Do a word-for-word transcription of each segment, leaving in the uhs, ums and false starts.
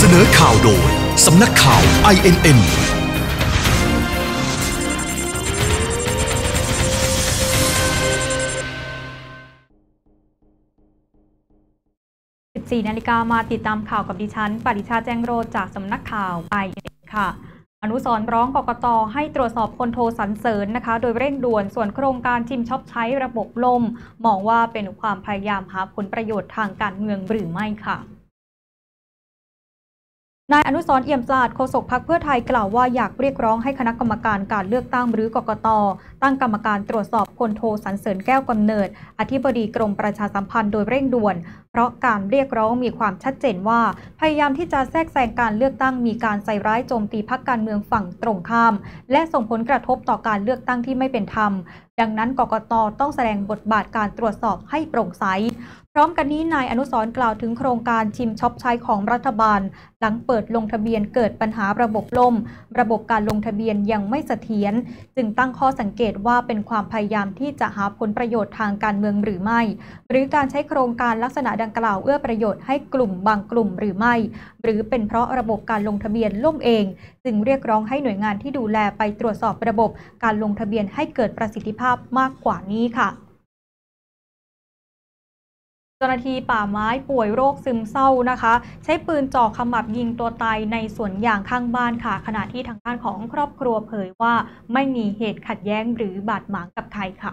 นอข่าวโดยสำนักข่าว ไอ เอ็น เอ็นสิบสี่ นาฬิกามาติดตามข่าวกับดิฉันปริชาแจ้งโรจน์จากสำนักข่าว ไอ เอ็น เอ็น ค่ะอนุสรณ์ร้องกกต.ให้ตรวจสอบพลโทสรรเสริญนะคะโดยเร่งด่วนส่วนโครงการชิมช็อปใช้ระบบล่มมองว่าเป็นความพยายามหาผลประโยชน์ทางการเมืองหรือไม่ค่ะนายอนุสรณ์เอี่ยมสะอาดโฆษกพรรคเพื่อไทยกล่าวว่าอยากเรียกร้องให้คณะกรรมการการเลือกตั้งหรือกกต.ตั้งกรรมการตรวจสอบพลโทสรรเสริญแก้วกำเนิดอธิบดีกรมประชาสัมพันธ์โดยเร่งด่วนเพราะการเรียกร้องมีความชัดเจนว่าพยายามที่จะแทรกแซงการเลือกตั้งมีการใส่ร้ายโจมตีพรรคการเมืองฝั่งตรงข้ามและส่งผลกระทบต่อการเลือกตั้งที่ไม่เป็นธรรมดังนั้นกกต.ต้องแสดงบทบาทการตรวจสอบให้โปร่งใสพร้อมกันนี้นายอนุสรณ์กล่าวถึงโครงการชิมช็อปใช้ของรัฐบาลหลังเปิดลงทะเบียนเกิดปัญหาระบบล่มระบบการลงทะเบียนยังไม่เสถียรจึงตั้งข้อสังเกตว่าเป็นความพยายามที่จะหาผลประโยชน์ทางการเมืองหรือไม่หรือการใช้โครงการลักษณะดังกล่าวเอื้อประโยชน์ให้กลุ่มบางกลุ่มหรือไม่หรือเป็นเพราะระบบการลงทะเบียนล่มเองจึงเรียกร้องให้หน่วยงานที่ดูแลไปตรวจสอบระบบการลงทะเบียนให้เกิดประสิทธิภาพมากกว่านี้ค่ะเจ้าหน้าที่ป่าไม้ป่วยโรคซึมเศร้านะคะใช้ปืนจ่อขมับยิงตัวตายในสวนยางข้างบ้านค่ะขณะที่ทางด้านของครอบครัวเผยว่าไม่มีเหตุขัดแย้งหรือบาดหมางกับใครค่ะ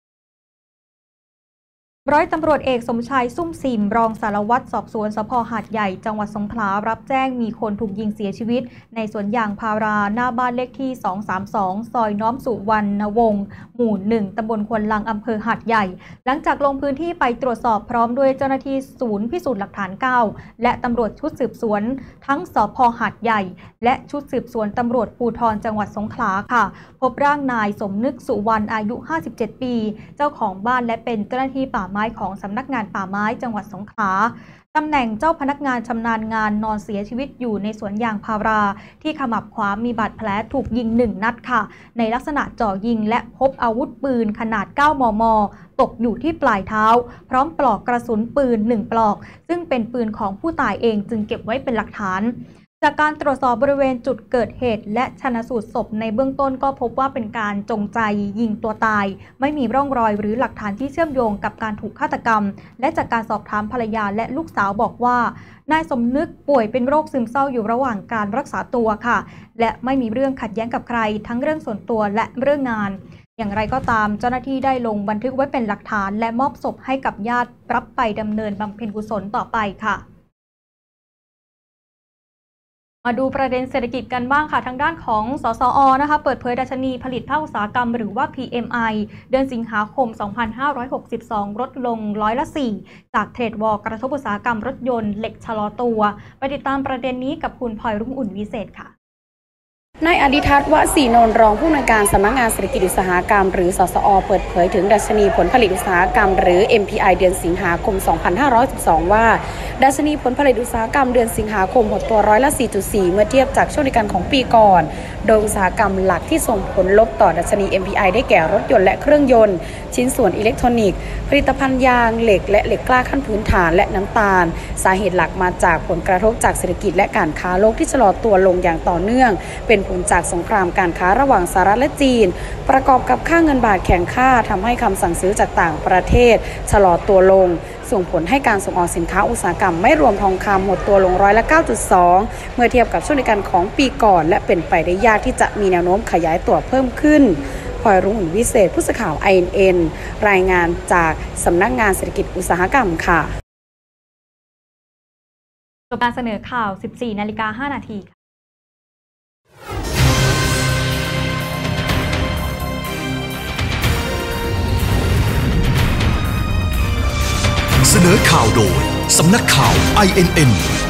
ร้อยตำรวจเอกสมชายซุ่มซิมรองสารวัตรสอบสวนสภ.หาดใหญ่จังหวัดสงขลารับแจ้งมีคนถูกยิงเสียชีวิตในสวนยางพาราหน้าบ้านเลขที่สองสามสองซอยน้อมสุวรรณวงศ์หมู่หนึ่งตำบลควนลังอำเภอหาดใหญ่หลังจากลงพื้นที่ไปตรวจสอบพร้อมด้วยเจ้าหน้าที่ศูนย์พิสูจน์หลักฐานเก้าและตำรวจชุดสืบสวนทั้งสภ.หาดใหญ่และชุดสืบสวนตำรวจภูธรจังหวัดสงขลาค่ะพบร่างนายสมนึกสุวรรณอายุห้าสิบเจ็ดปีเจ้าของบ้านและเป็นเจ้าหน้าที่ป่าไม้ของสำนักงานป่าไม้จังหวัดสงขลาตำแหน่งเจ้าพนักงานชำนาญงานนอนเสียชีวิตอยู่ในสวนยางพาราที่ขมับขวามีบาดแผลถูกยิงหนึ่งนัดค่ะในลักษณะจ่อยิงและพบอาวุธปืนขนาดเก้ามม.ตกอยู่ที่ปลายเท้าพร้อมปลอกกระสุนปืนหนึ่งปลอกซึ่งเป็นปืนของผู้ตายเองจึงเก็บไว้เป็นหลักฐานจากการตรวจสอบบริเวณจุดเกิดเหตุและชันสูตรศพในเบื้องต้นก็พบว่าเป็นการจงใจยิงตัวตายไม่มีร่องรอยหรือหลักฐานที่เชื่อมโยงกับการถูกฆาตกรรมและจากการสอบถามภรรยาและลูกสาวบอกว่านายสมนึกป่วยเป็นโรคซึมเศร้าอยู่ระหว่างการรักษาตัวค่ะและไม่มีเรื่องขัดแย้งกับใครทั้งเรื่องส่วนตัวและเรื่องงานอย่างไรก็ตามเจ้าหน้าที่ได้ลงบันทึกไว้เป็นหลักฐานและมอบศพให้กับญาติรับไปดำเนินบำเพ็ญกุศลต่อไปค่ะมาดูประเด็นเศรษฐกิจกันบ้างค่ะทางด้านของสสอ.นะคะเปิดเผยดัชนีผลิตภาคอุตสาหกรรมหรือว่า พี เอ็ม ไอ เดือนสิงหาคม สองพันห้าร้อยหกสิบสอง ลดลงร้อยละ สี่ จากเทรดวอร์กระทบอุตสาหกรรมรถยนต์เหล็กชะลอตัวไปติดตามประเด็นนี้กับคุณพลอยรุ่งอุ่นวิเศษค่ะนายอดิทัศน์ วสีนนท์รองผู้อำนวยการสำนักงานเศรษฐกิจอุตสาหกรรมหรือสสอ.เปิดเผยถึงดัชนีผลผลิตอุตสาหกรรมหรือ เอ็ม พี ไอ เดือนสิงหาคม สองพันห้าร้อยสิบสอง ว่าดัชนีผลผลิตอุตสาหกรรมเดือนสิงหาคมหดตัวร้อยละ สี่จุดสี่ เมื่อเทียบจากช่วงเดียวกันของปีก่อนโดยอุตสาหกรรมหลักที่ส่งผลลบต่อดัชนี เอ็ม พี ไอ ได้แก่รถยนต์และเครื่องยนต์ชิ้นส่วนอิเล็กทรอนิกส์ผลิตภัณฑ์ยางเหล็กและเหล็กกล้าขั้นพื้นฐานและน้ำตาลสาเหตุหลักมาจากผลกระทบจากเศรษฐกิจและการค้าโลกที่ชะลอตัวลงอย่างต่อเนื่องเป็นผลจากสงครามการค้าระหว่างสหรัฐและจีนประกอบกับค่าเงินบาทแข็งค่าทำให้คำสั่งซื้อจากต่างประเทศชะลอตัวลงส่งผลให้การส่งออกสินค้าอุตสาหกรรมไม่รวมทองคำหดตัวลงร้อยละ เก้าจุดสอง เมื่อเทียบกับช่วงเดียวกันของปีก่อนและเป็นไปได้ยากที่จะมีแนวโน้มขยายตัวเพิ่มขึ้นพลอยรุ่งอุ่นวิเศษผู้สื่อข่าว ไอ เอ็น เอ็น รายงานจากสำนักงานเศรษฐกิจอุตสาหกรรมค่ะจบการเสนอข่าว สิบสี่ นาฬิกา ห้า นาทีเสนอข่าวโดยสำนักข่าว ไอ เอ็น เอ็น